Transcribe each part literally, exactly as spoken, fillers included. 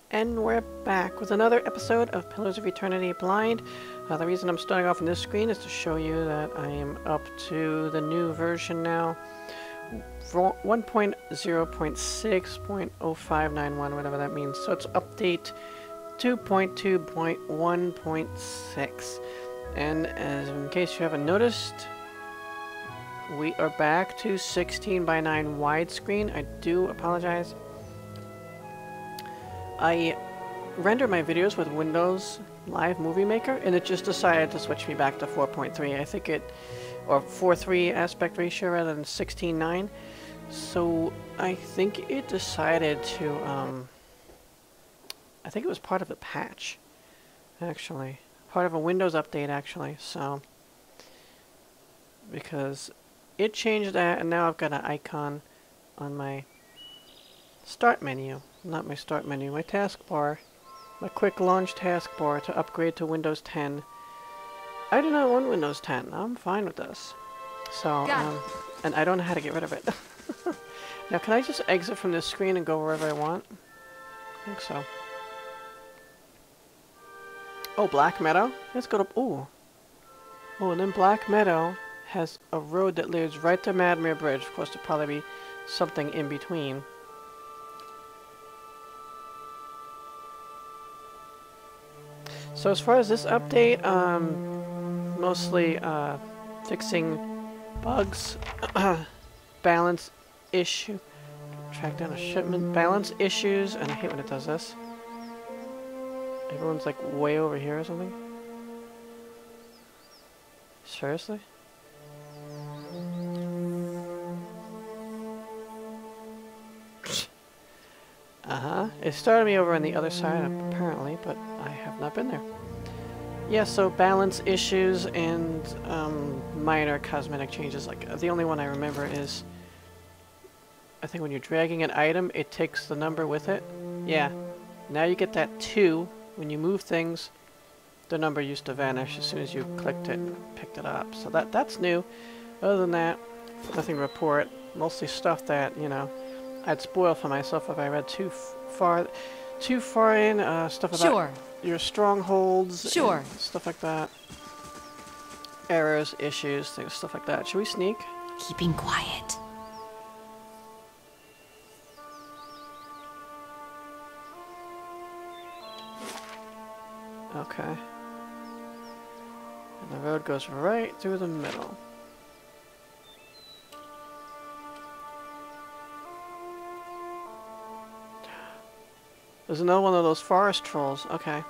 And we're back with another episode of Pillars of Eternity Blind. Uh, the reason I'm starting off on this screen is to show you that I am up to the new version now. one point zero point six point zero five nine one, whatever that means. So it's update two point two point one point six. And as in case you haven't noticed, we are back to sixteen by nine widescreen. I do apologize. I render my videos with Windows Live Movie Maker, and it just decided to switch me back to four point three. I think it, or four three aspect ratio rather than sixteen nine. So I think it decided to, um, I think it was part of the patch, actually. Part of a Windows update, actually, so. Because it changed that, and now I've got an icon on my start menu. Not my start menu, my taskbar. My quick launch taskbar to upgrade to Windows ten. I do not want Windows ten. I'm fine with this. So, um, and I don't know how to get rid of it. Now, can I just exit from this screen and go wherever I want? I think so. Oh, Black Meadow? Let's go to... Ooh. Oh, and then Black Meadow has a road that leads right to Madmere Bridge. Of course, there'll probably be something in between. So as far as this update, um, mostly uh, fixing bugs, balance issue, track down a shipment, balance issues, and I hate when it does this. Everyone's like way over here or something. Seriously? Uh-huh. It started me over on the other side, apparently, but I have not been there. Yeah, so balance issues and um, minor cosmetic changes. Like, uh, the only one I remember is, I think when you're dragging an item, it takes the number with it. Yeah. Now you get that two. When you move things, the number used to vanish as soon as you clicked it and picked it up. So that that's new. Other than that, nothing to report. Mostly stuff that, you know, I'd spoil for myself if I read too f far, too far in. Uh, stuff about sure. your strongholds, sure, stuff like that. Errors, issues, things, stuff like that. Should we sneak? Keeping quiet. Okay. And the road goes right through the middle. There's another one of those forest trolls. Okay.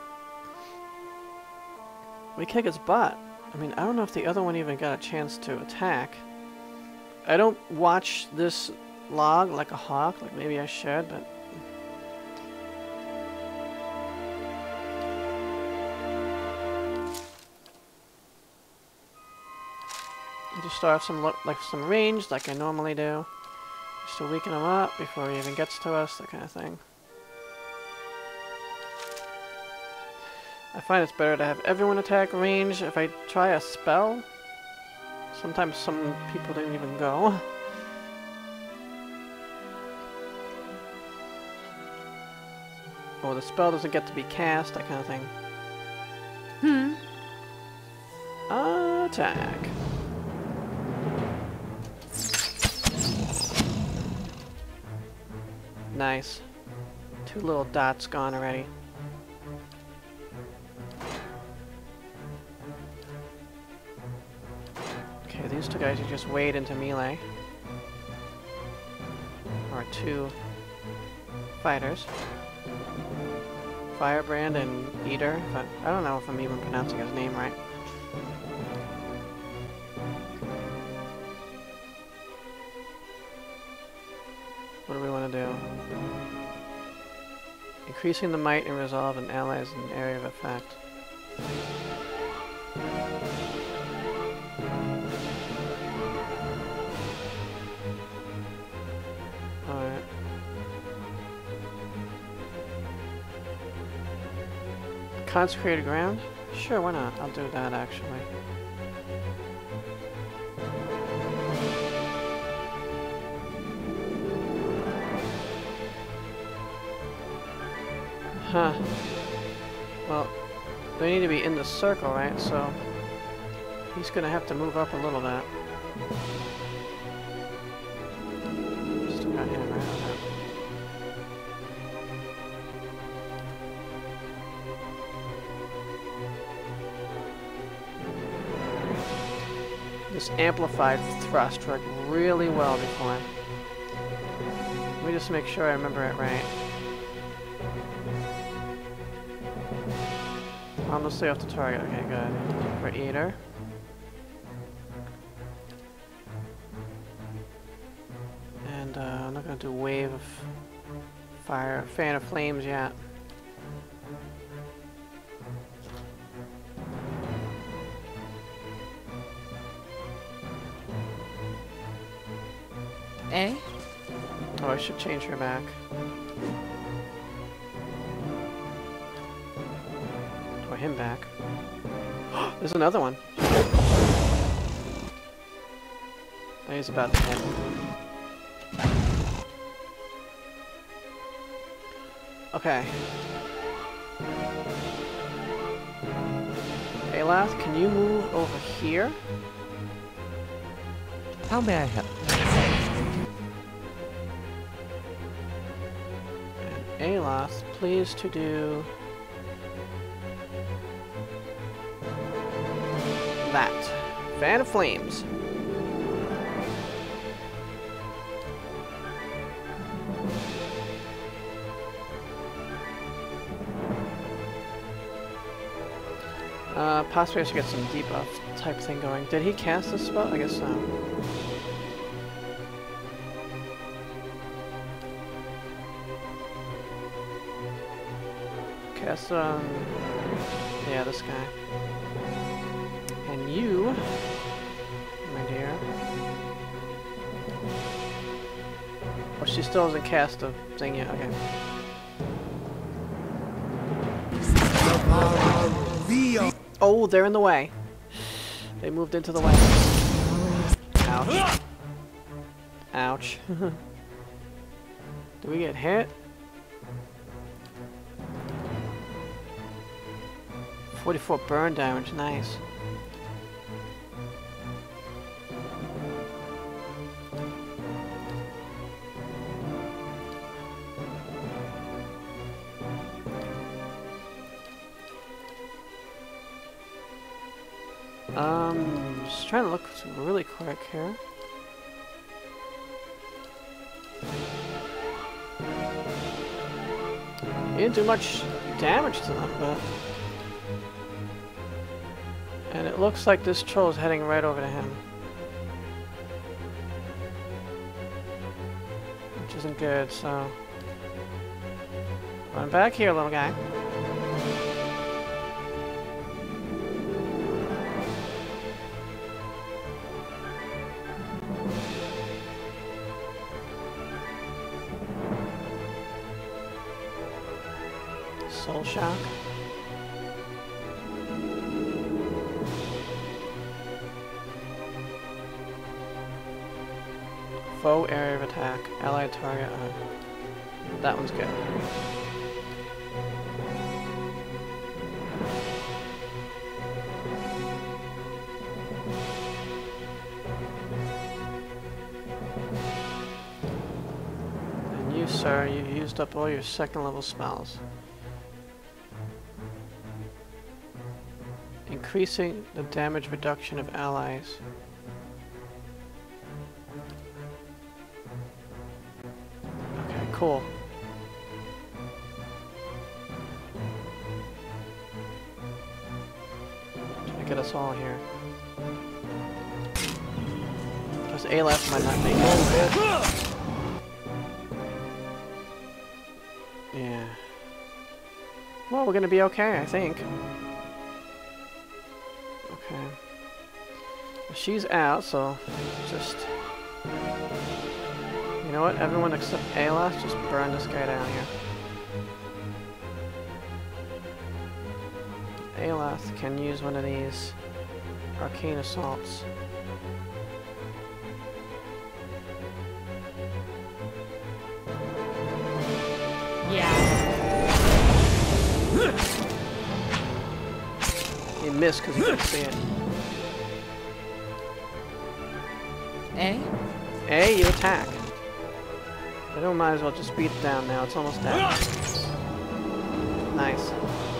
We kick its butt. I mean, I don't know if the other one even got a chance to attack. I don't watch this log like a hawk, like maybe I should, but... I just start off some, like, some range, like I normally do. Just to weaken him up before he even gets to us, that kind of thing. I find it's better to have everyone attack range. If I try a spell, sometimes some people don't even go. Or the spell doesn't get to be cast, that kind of thing. Hmm. Attack. Nice. Two little dots gone already. Okay, these two guys you just wade into melee. Or two fighters. Firebrand and Eater. But I don't know if I'm even pronouncing his name right. What do we want to do? Increasing the might and resolve in allies in an area of effect. Alright. Consecrated ground? Sure, why not? I'll do that actually. Huh. Well, they need to be in the circle, right? So he's gonna have to move up a little bit. Still got him right on that. This amplified thrust worked really well before. Let me just make sure I remember it right. Almost off the target. Okay, good. For Eater. And uh, I'm not going to do Wave of Fire, Fan of Flames yet. Eh? Oh, I should change her back. Or him back. There's another one. Oh, he's about to hit. Okay. Alath, can you move over here? How may I help? And Alath, please to do that. Fan of Flames. Uh, possibly I should get some debuff type thing going. Did he cast this spell? I guess so. Cast it on... yeah, this guy. And you, my dear... oh, she still hasn't cast a thing yet, okay. Oh, they're in the way. They moved into the way. Ouch. Ouch. Do we get hit? forty-four burn damage, nice. Um, just trying to look really quick here. He didn't do much damage to them, but... and it looks like this troll is heading right over to him. Which isn't good, so... run back here, little guy. Soul Shock. Foe area of attack. Allied target. Uh, that one's good. And you, sir, you've used up all your second level spells. Increasing the damage reduction of allies. Okay, cool. Trying to get us all here. Because Alath might not make it. Yeah. Well, we're gonna be okay, I think. Okay. She's out, so just... you know what? Everyone except Alath, just burn this guy down here. Alath can use one of these arcane assaults. Yeah. missed because you couldn't see it. Eh? A, you attack. I don't might as well just beat it down now. It's almost dead. Nice.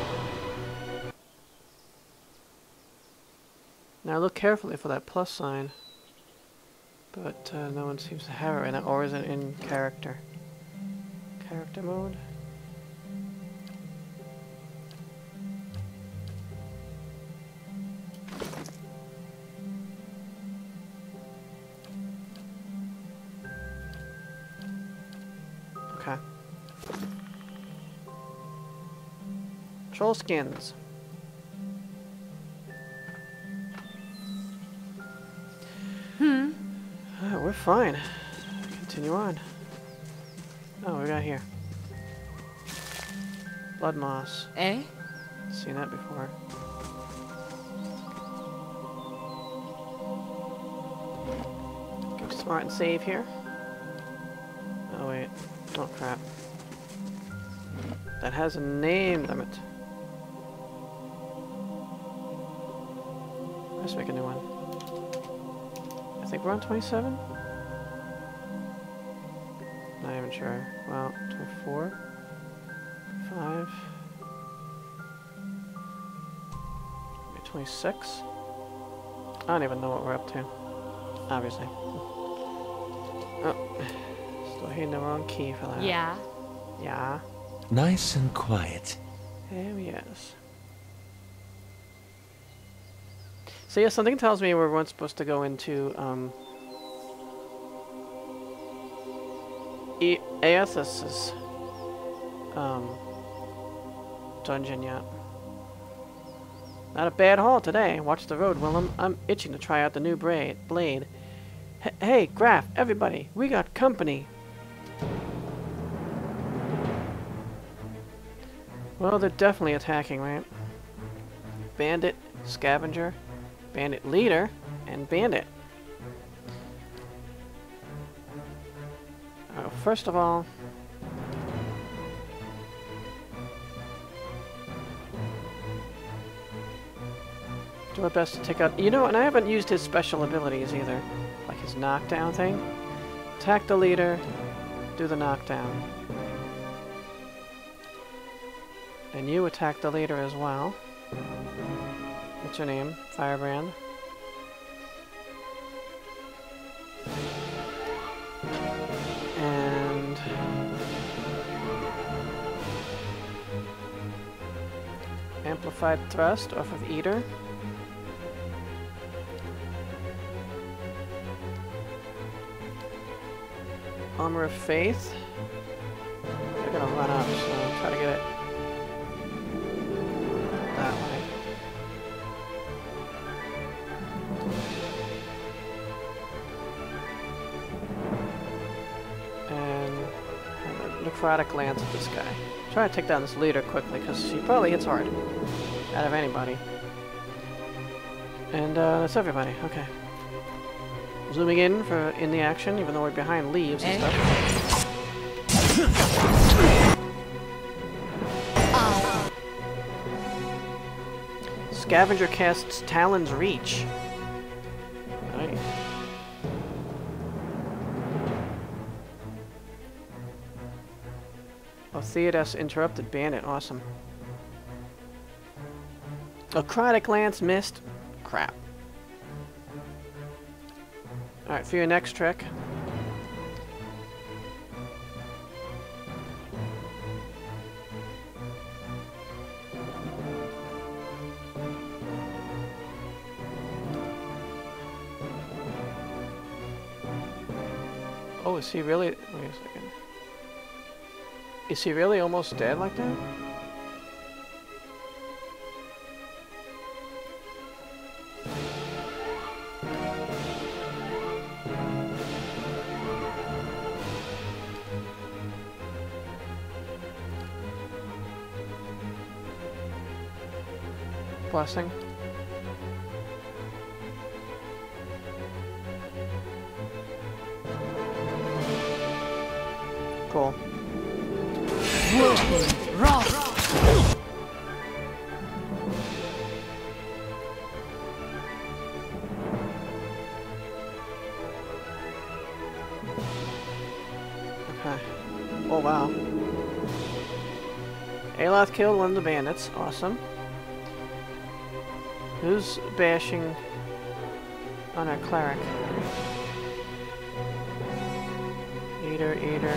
Now look carefully for that plus sign. But uh, no one seems to have it right now. Or is it in character? Character mode? Okay. Troll skins. Hmm. Uh, we're fine. Continue on. Oh, we got here. Blood moss. Eh? Seen that before. Go smart and save here. Oh wait. Oh crap. That has a name limit. Let's make a new one. I think we're on twenty-seven? Not even sure. Well, twenty-four? five? Maybe twenty-six? I don't even know what we're up to. Obviously. Oh. Still hitting the wrong key for that. Yeah. Yeah. Nice and quiet. Oh, yes. So yeah, something tells me we're once supposed to go into, um... E Aethys's, um... dungeon yet. Not a bad haul today. Watch the road, Willem. I'm itching to try out the new braid blade. H hey, Graf, everybody, we got company. Well, they're definitely attacking, right? Bandit, scavenger, bandit leader, and bandit. Uh, first of all, do my best to take out. You know, and I haven't used his special abilities either, like his knockdown thing. Attack the leader, do the knockdown. And you attack the leader as well. What's your name? Firebrand. And... Amplified thrust off of Eater. Armor of Faith. They're gonna run up, so I'll try to get it that way. And have a necrotic lance at this guy. Try to take down this leader quickly, because he probably hits hard. Out of anybody. And uh, that's everybody. Okay. Zooming in for in the action, even though we're behind leaves and stuff. Scavenger casts Talon's Reach. Nice. Oh, Theodas interrupted bandit. Awesome. Necrotic lance missed. Crap. Alright, for your next trick. Oh, is he really... Wait a second. Is he really almost dead like that? Blessing. Cool. Aloth killed one of the bandits. Awesome. Who's bashing on our cleric? Eater, eater.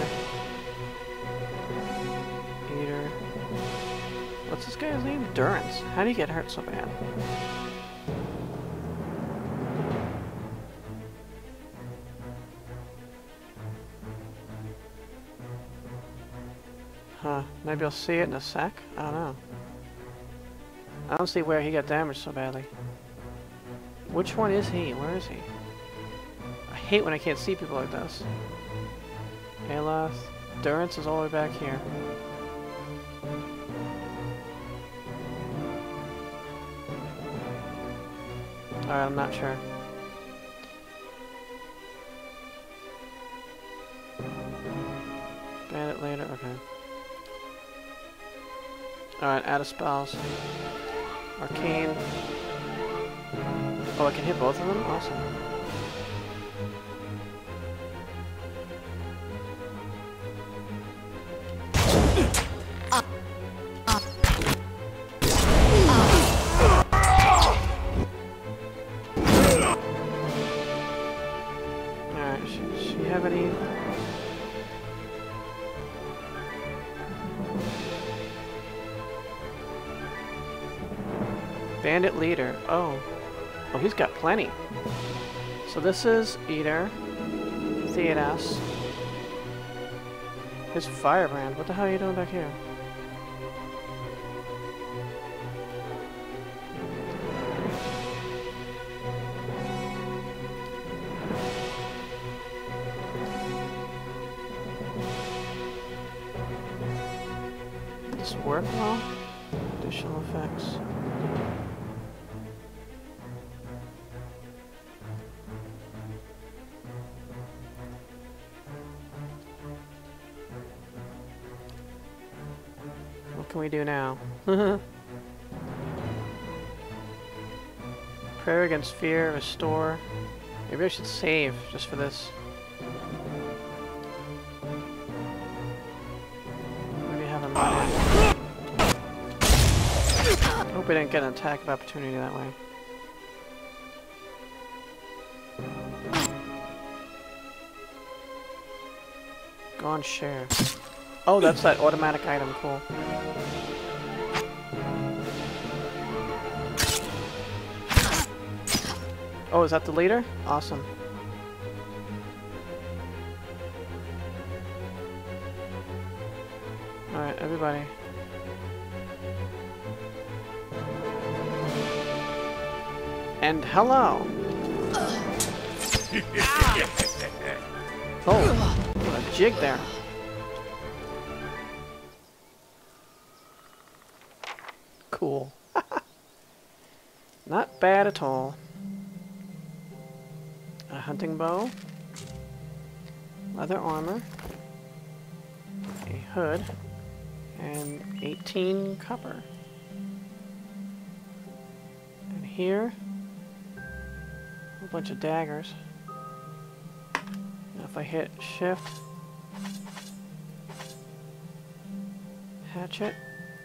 Eater. What's this guy's name? Durance. How do you get hurt so bad? Huh. Maybe I'll see it in a sec? I don't know. I don't see where he got damaged so badly. Which one is he? Where is he? I hate when I can't see people like this. Aloth. Durance is all the way back here. Alright, I'm not sure. Bandit later, okay. Alright, add a spells. Arcane. Oh, I can hit both of them? Awesome. Alright, does she have any... Bandit leader. Oh. Oh, he's got plenty. So this is Eater. Theodas. His firebrand. What the hell are you doing back here? Did this work well? Additional effects. What can we do now? Prayer against fear, restore. Maybe I should save just for this. Maybe have a minute. Hope we didn't get an attack of opportunity that way. Gone share. Oh, that's that automatic item. Cool. Oh, is that the leader? Awesome. Alright, everybody. And hello! Oh, what a jig there. Cool. Not bad at all. A hunting bow. Leather armor. A hood. And eighteen copper. And here, a bunch of daggers. Now if I hit shift, hatchet,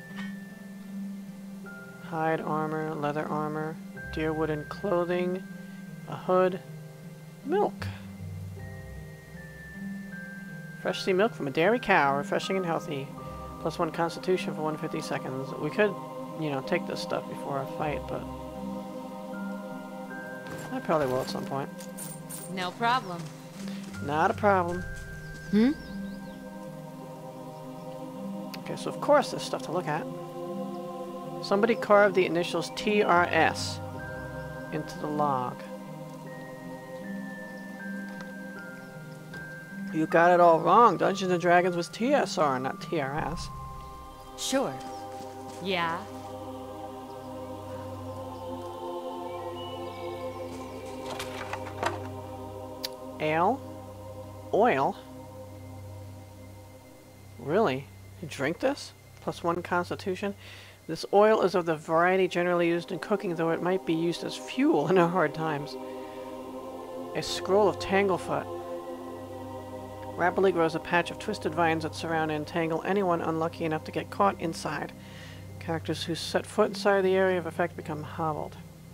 hide armor, leather armor, deer wooden clothing, a hood, milk. Freshly milk from a dairy cow, refreshing and healthy. Plus one constitution for one hundred fifty seconds. We could, you know, take this stuff before a fight, but I probably will at some point. No problem. Not a problem. Hmm? Okay, so of course there's stuff to look at. Somebody carved the initials T R S into the log. You got it all wrong. Dungeons and Dragons was T S R, not T R S. Sure. Yeah. Ale? Oil? Really? You drink this? Plus one constitution? This oil is of the variety generally used in cooking, though it might be used as fuel in our hard times. A scroll of Tanglefoot. Rapidly grows a patch of twisted vines that surround and entangle anyone unlucky enough to get caught inside. Characters who set foot inside the area of effect become hobbled.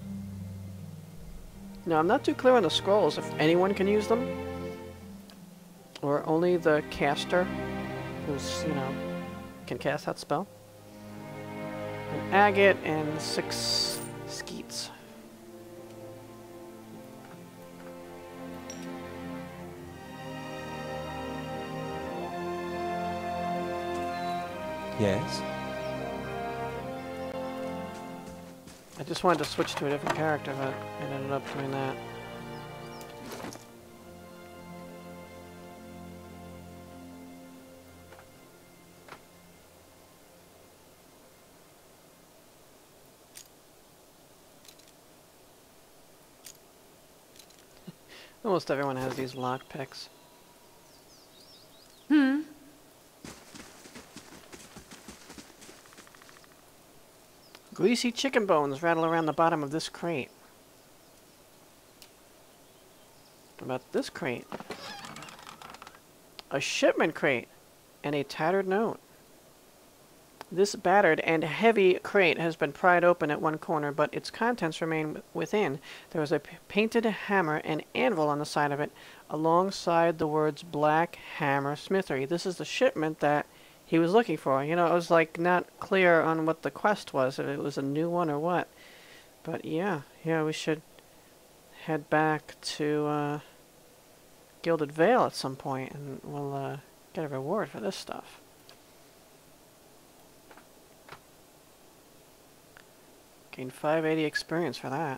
Now, I'm not too clear on the scrolls if anyone can use them, or only the caster, who's, you know, can cast that spell. An agate and six skeets. Yes? I just wanted to switch to a different character, but I ended up doing that. Almost everyone has these lockpicks. Hmm. Greasy chicken bones rattle around the bottom of this crate. What about this crate? A shipment crate and a tattered note. This battered and heavy crate has been pried open at one corner, but its contents remain within. There is a p painted hammer and anvil on the side of it, alongside the words Black Hammer Smithery. This is the shipment that he was looking for. You know, it was like not clear on what the quest was, if it was a new one or what. But yeah, yeah, we should head back to uh, Gilded Vale at some point, and we'll uh, get a reward for this stuff. Gain five eighty experience for that.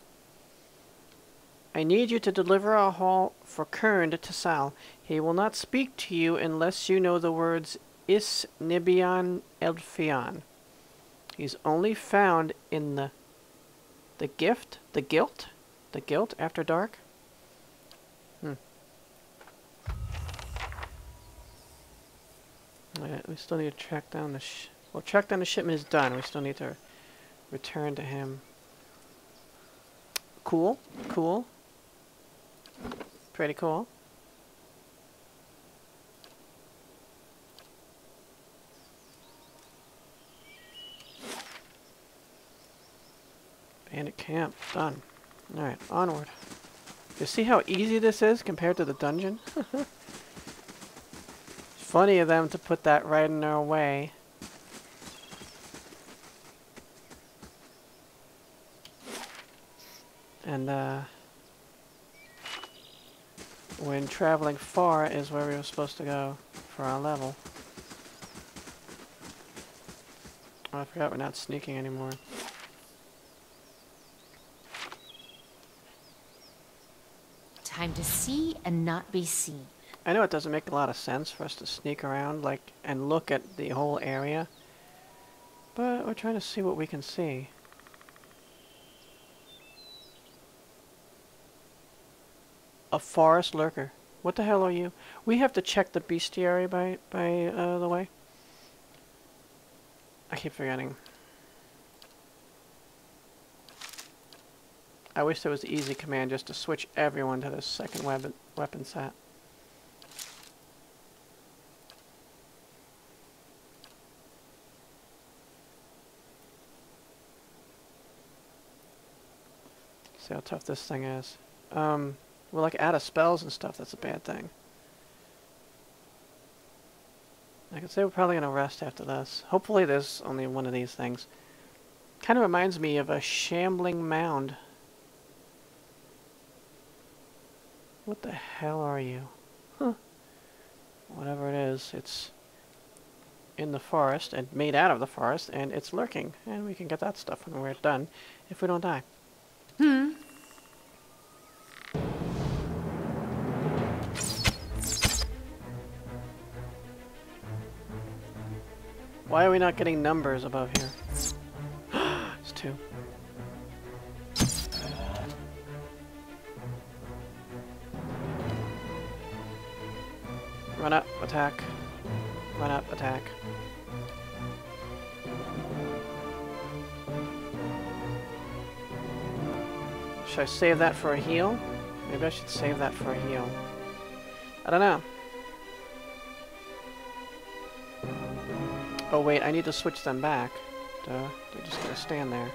I need you to deliver a haul for Kern to Sal. He will not speak to you unless you know the words Is Nibion Elfion. He's only found in the the gift, the guilt, the guilt after dark. Hmm. Alright, we still need to track down the sh well, track down the shipment is done. We still need to return to him. Cool, cool. Pretty cool. Bandit camp, done. Alright, onward. You see how easy this is compared to the dungeon? Funny of them to put that right in our way. And, uh... when traveling far is where we were supposed to go for our level. Oh, I forgot we're not sneaking anymore. Time to see and not be seen. I know it doesn't make a lot of sense for us to sneak around like and look at the whole area, but we're trying to see what we can see. A forest lurker. What the hell are you? We have to check the bestiary by by uh, the way. I keep forgetting. I wish there was an easy command just to switch everyone to this second weapon weapon set. See how tough this thing is. Um, we're like out of spells and stuff. That's a bad thing. I could say we're probably gonna rest after this. Hopefully, there's only one of these things. Kind of reminds me of a shambling mound. What the hell are you? Huh. Whatever it is, it's in the forest and made out of the forest, and it's lurking. And we can get that stuff when we're done, if we don't die. Hmm. Why are we not getting numbers above here? It's two. Run up, attack. Run up, attack. Should I save that for a heal? Maybe I should save that for a heal. I don't know. Oh wait, I need to switch them back. Duh, they're just gonna stand there.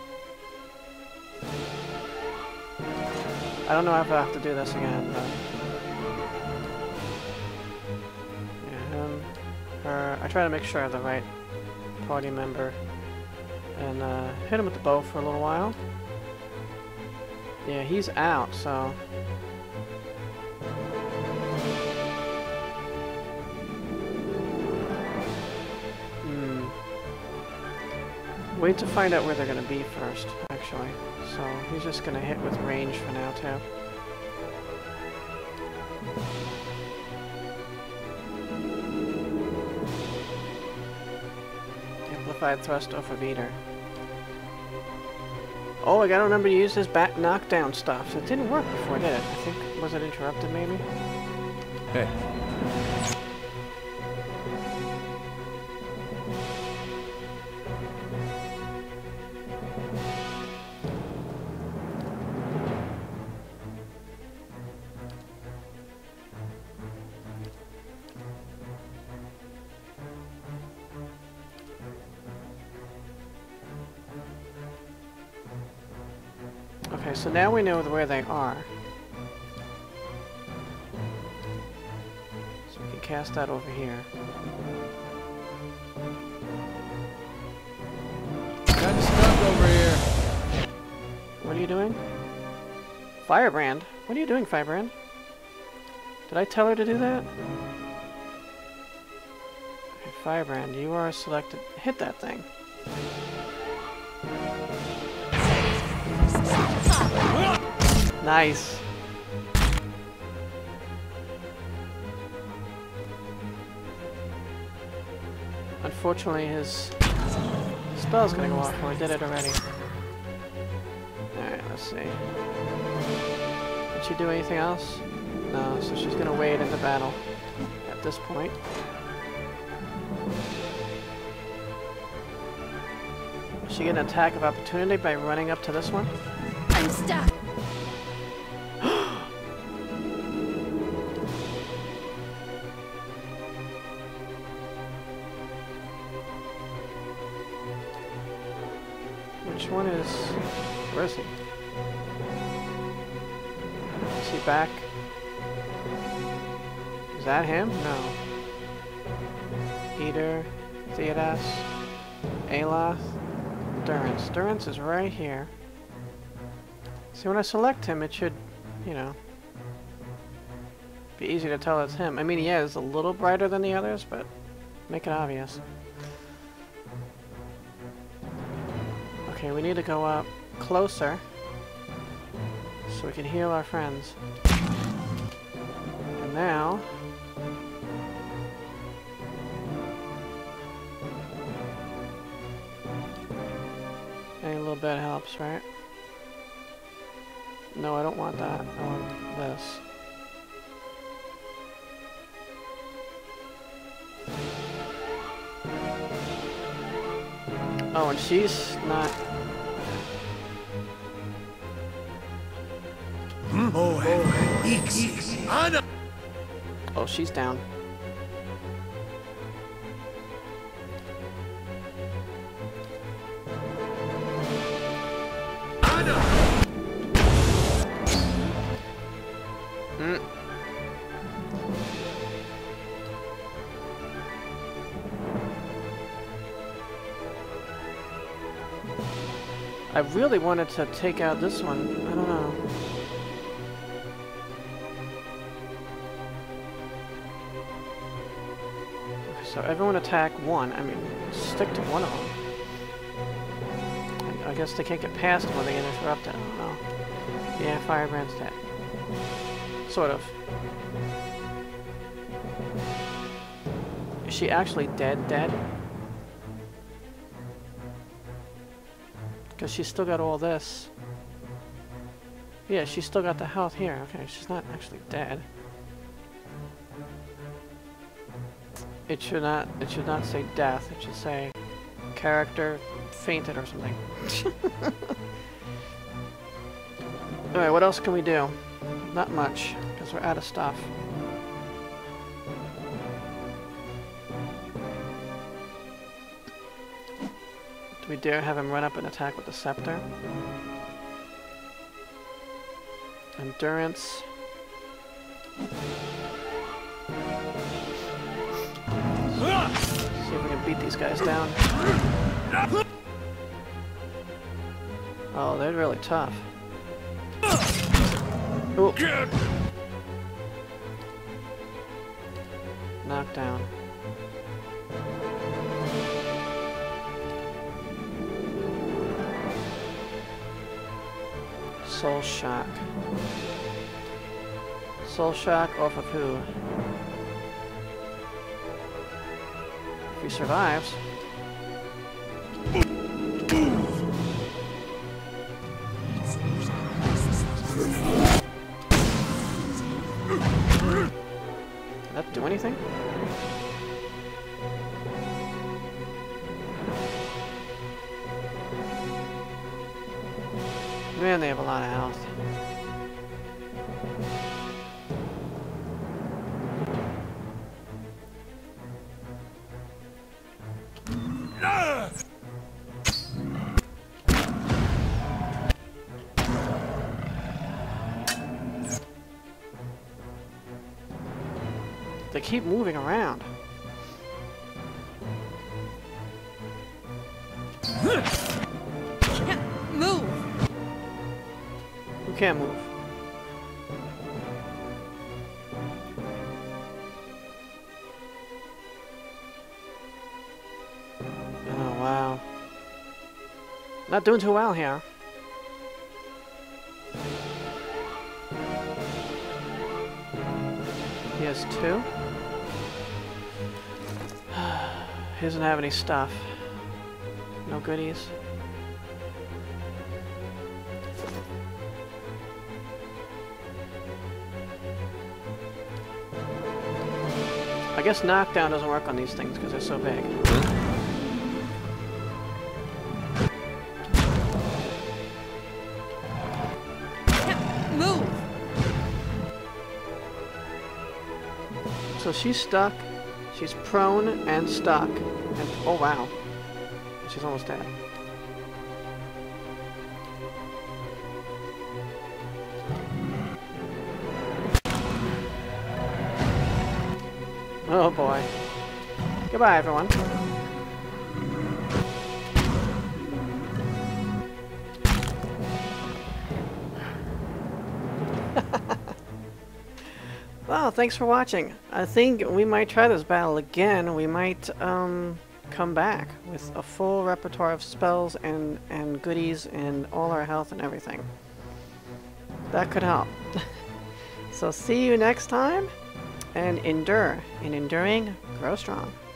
I don't know if I have to do this again, but... Yeah, him, her... I try to make sure I have the right party member. And uh, hit him with the bow for a little while. Yeah, he's out, so... Wait to find out where they're going to be first, actually. So he's just going to hit with range for now, too. Amplified thrust off of Eater. Oh, I gotta remember to use his bat knockdown stuff. It didn't work before, did it? I think, was it interrupted, maybe? Hey. Okay, so now we know where they are. So we can cast that over here. Got stuck over here. What are you doing? Firebrand? What are you doing, Firebrand? Did I tell her to do that? Okay, Firebrand, you are selected. Hit that thing. Nice. Unfortunately, his spell's gonna go off. Well, I did it already. Alright, let's see. Did she do anything else? No, so she's gonna wade into battle at this point. Is she get an attack of opportunity by running up to this one? I'm stuck. Which one is... Where is he? Is he back? Is that him? No. Eater, Theodas, Aloth, Durance. Durance is right here. See, when I select him, it should, you know, be easy to tell it's him. I mean, yeah, it's a little brighter than the others, but make it obvious. Okay, we need to go up closer so we can heal our friends. And now... any little bit helps, right? No, I don't want that. I want this. Oh, and she's not... Oh, she's down. Mm. I really wanted to take out this one. I don't know. So everyone attack one. I mean, stick to one of them. I guess they can't get past them when they get interrupted. I don't know. Yeah, Firebrand's dead. Sort of. Is she actually dead dead? Because she's still got all this. Yeah, she's still got the health here. Okay, she's not actually dead. It should not, it should not say death. It should say character fainted or something. Alright, what else can we do? Not much, because we're out of stuff. we dare have him run up and attack with the scepter. Endurance. See if we can beat these guys down. Oh, they're really tough. Ooh. Knockdown. Soul Shock. Soul Shock off of who? If he survives. Did that do anything? Man, they have a lot of health. They keep moving around. Move! Who can't move? Oh, wow. Not doing too well here. He has two. He doesn't have any stuff. No goodies. I guess knockdown doesn't work on these things because they're so big. Move! So she's stuck, she's prone and stuck, and oh wow, she's almost dead. Oh boy. Goodbye, everyone. Well, thanks for watching. I think we might try this battle again. We might um, come back with a full repertoire of spells and, and goodies and all our health and everything. That could help. So see you next time, and endure. In enduring, grow strong.